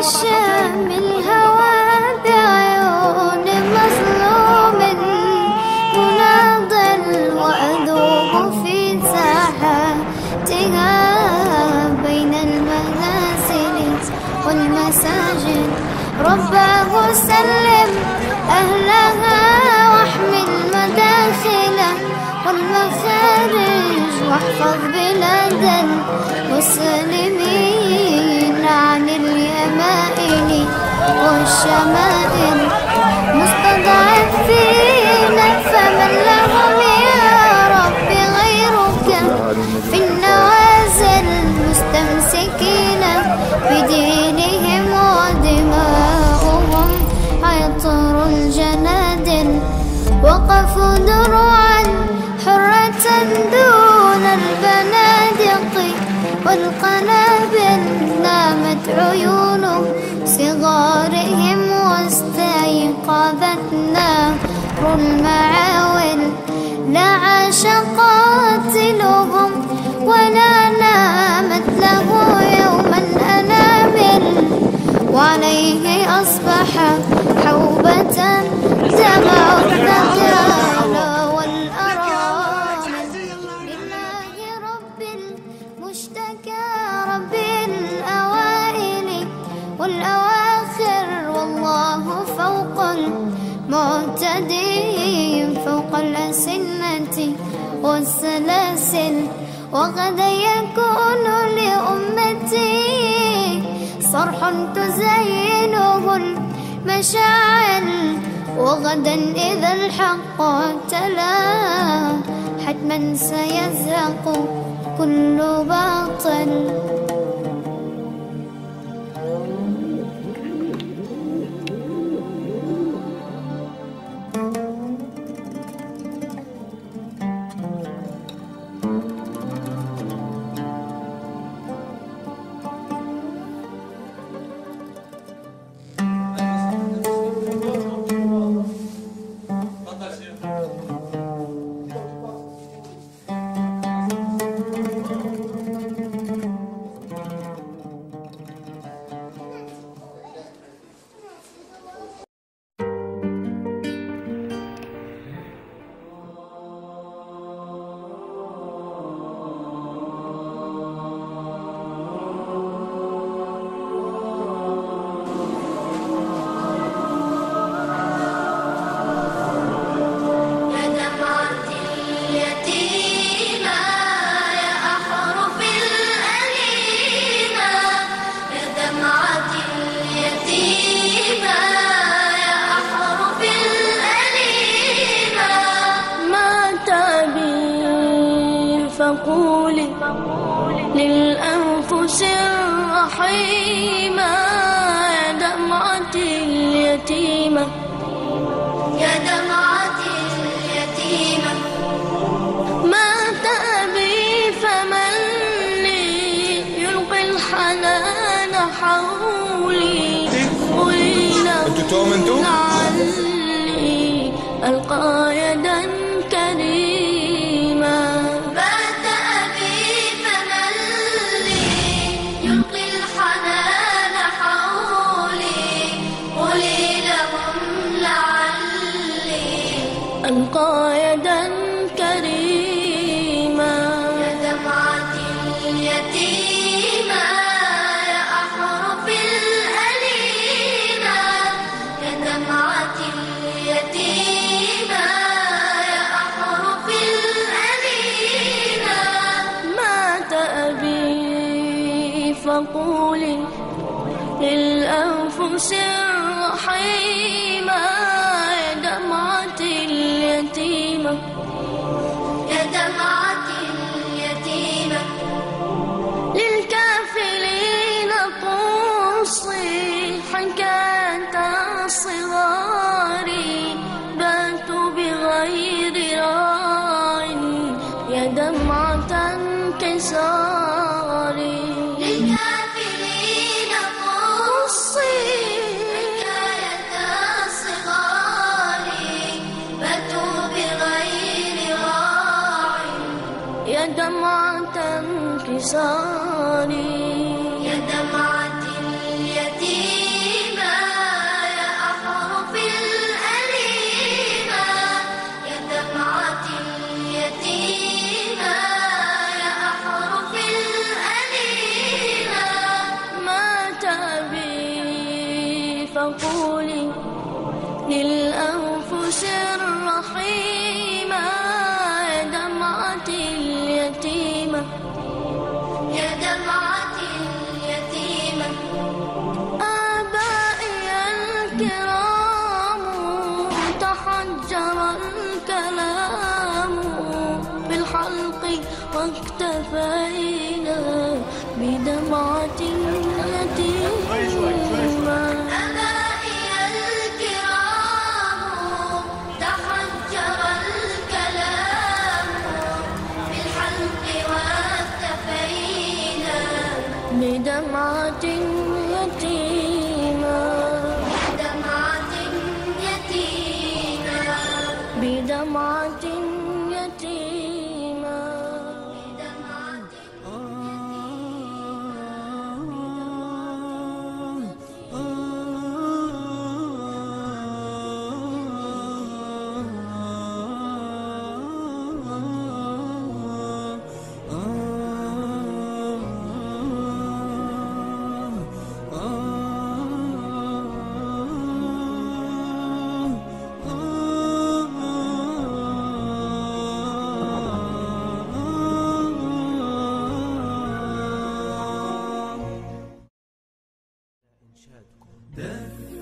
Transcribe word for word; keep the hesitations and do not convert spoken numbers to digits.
شم الهوى بعيون مظلوم مناضل وأذوب في ساحاتها بين المنازل والمساجد. رباه سلم أهلها واحمي المداخل والمخارج واحفظ بلاد المسلمين عن اليمائن والشمائل. مستضعفين فمن لهم يا رب غيرك في النوازل. مستمسكين بدينهم ودماؤهم عطر الجنادل. وقفوا دروعا حرة دون البنادق والقنابل. نامت عيون صغارهم واستيقظت نار المعاول. لا عاش قاتلهم ولا نامت له يوما أنامل. وعليه أصبح حوبة دمع الثقال والأرامل. لله رب المشتكى رب الأوائل والأواخر. والله فوق المعتدين فوق الأسنة والسلاسل. وغدا يكون لأمتي صرح تزينه المشاعل. وغدا إذا الحق تلا حتما سيزهق كل باطل. فقولي للأنفس الرحيمة يا دمعة اليتيمة يا دمعة اليتيمة. مات أبي فمن لي يلقي الحنان حولي. قولي له لعلي ألقى يدا كريمة. مات أبي فمن لي يلقي الحنان حولي. قولي لهم لعلي ألقى يدا كريمة. يا دمعة اليتيمة يا أحرف الأليمة. يا دمعة اليتيمة يا أحرف الأليمة. مات أبي فقولي للأنفس الرحيمة يا دمعة اليتيمة يا دمعة اليتيمة. للكافلين قصي حكاية صغاري باتوا بغير راع يا دمعة انكساري. للكافلين قصي حكاية صغاري باتوا بغير راع يا دمعة انكساري. يا دمعة اليتيم فقولي للأنفس الرحيمة يا دمعة اليتيمة يا دمعة اليتيمة آبائي الكرام تحجر الكلام بالحلق واكتفينا بدمعة يتيمة أبائي الكرام تحجر الكلام بالحلق واكتفينا بدمعة يتيمة بدمعة يتيمة بدمعة يتيمة بدمعة دفي